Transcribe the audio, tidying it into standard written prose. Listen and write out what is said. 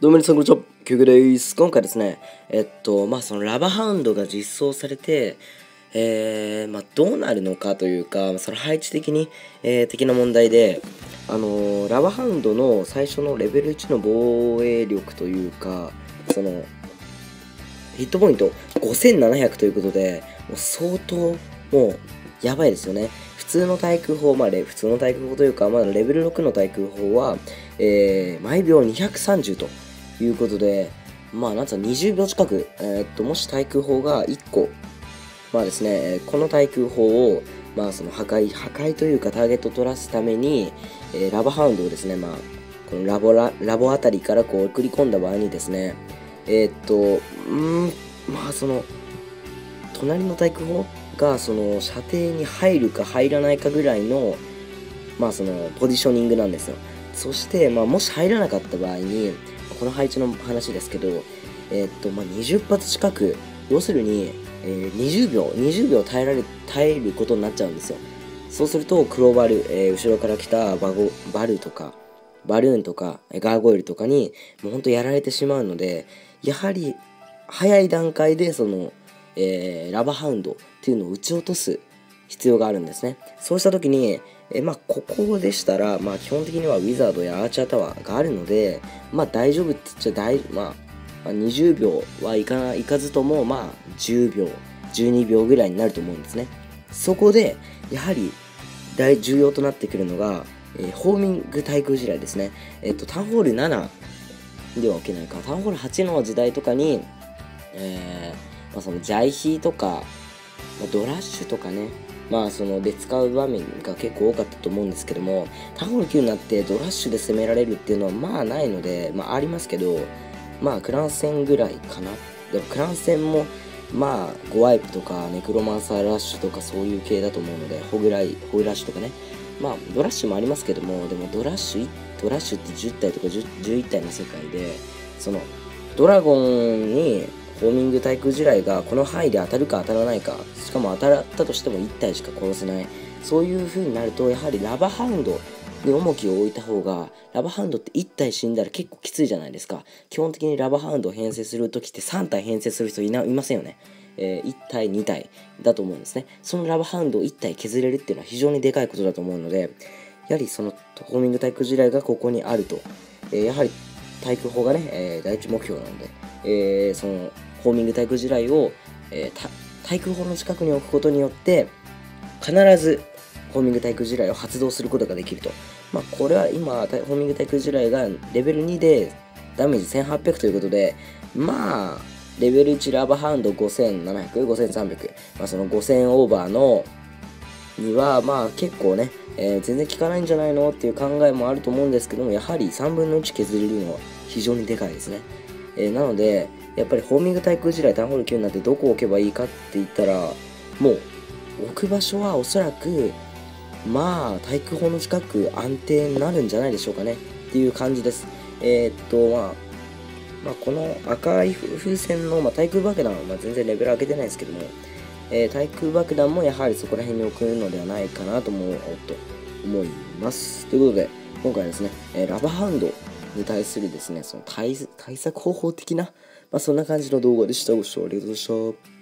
どうも皆さんこんにちは、キュウケです。今回ですね、そのラバハウンドが実装されて、どうなるのかというか、その配置的に、的な問題で、ラバハウンドの最初のレベル1の防衛力というか、その、ヒットポイント5700ということで、もう相当、もう、やばいですよね。普通の対空砲、普通の対空砲というか、まだレベル6の対空砲は、毎秒230ということで、なんつうの、20秒近く、もし対空砲が1個、ですね、この対空砲を、その破壊というかターゲットを取らすために、ラバハウンドをですね、このラボあたりからこう送り込んだ場合にですね、その、隣の対空砲がその射程に入るか入らないかぐらいの、そのポジショニングなんですよ。そして、もし入らなかった場合に、この配置の話ですけど、20発近く、要するに、20秒耐えることになっちゃうんですよ。そうすると、クローバル、後ろから来たバルとか、バルーンとか、ガーゴイルとかに、もうほんとやられてしまうので、やはり、早い段階で、その、ラバハウンドっていうのを撃ち落とす必要があるんですね。そうした時に、ここでしたら、基本的にはウィザードやアーチャータワーがあるので、大丈夫って言っちゃ20秒はいかずとも、10秒、12秒ぐらいになると思うんですね。そこで、やはり、重要となってくるのが、ホーミング対空地雷ですね。タウンホール7では置けないか、タウンホール8の時代とかに、そのジャイヒーとか、ドラッシュとかね、そので使う場面が結構多かったと思うんですけども、タウンホール9になってドラッシュで攻められるっていうのはないので、ありますけど、クラン戦ぐらいかな。でもクラン戦もゴワイプとかネクロマンサーラッシュとかそういう系だと思うので、ホグラッシュとかね、ドラッシュもありますけども、でもドラッシュって10体とか11体の世界で、そのドラゴンにホーミング対空地雷がこの範囲で当たるか当たらないか、しかも当たったとしても1体しか殺せない、そういう風になると、やはりラバハウンドに重きを置いた方が、ラバハウンドって1体死んだら結構きついじゃないですか。基本的にラバハウンドを編成するときって3体編成する人いませんよね。1体2体だと思うんですね。そのラバハウンドを1体削れるっていうのは非常にでかいことだと思うので、やはりそのホーミング対空地雷がここにあると、やはり対空砲がね、第一目標なので、そのホーミング対空地雷を、対空砲の近くに置くことによって必ずホーミング対空地雷を発動することができると。これは今ホーミング対空地雷がレベル2でダメージ1800ということで、レベル1ラバハウンド5700、5300、その5000オーバーのには結構ね、全然効かないんじゃないのっていう考えもあると思うんですけども、やはり3分の1削れるのは非常にでかいですね。なのでやっぱりホーミング対空地雷タウンホール9になってどこを置けばいいかって言ったら、もう置く場所はおそらく対空砲の近く安定になるんじゃないでしょうかねっていう感じです。この赤い風船の、対空爆弾は全然レベル上げてないですけども、対空爆弾もやはりそこら辺に置くのではないかなと思います。ということで、今回はですね、ラバハウンドに対するですね、その対策方法的な、そんな感じの動画でした。ご視聴ありがとうございました。